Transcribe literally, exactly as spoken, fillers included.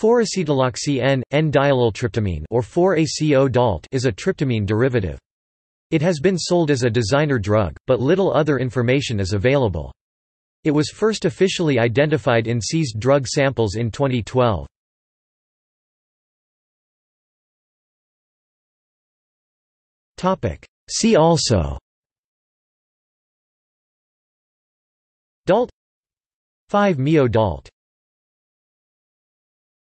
four-acetyloxy N, N-dialyltryptamine or four A C O DALT is a tryptamine derivative. It has been sold as a designer drug, but little other information is available. It was first officially identified in seized drug samples in twenty twelve. See also: DALT, five-meo DALT.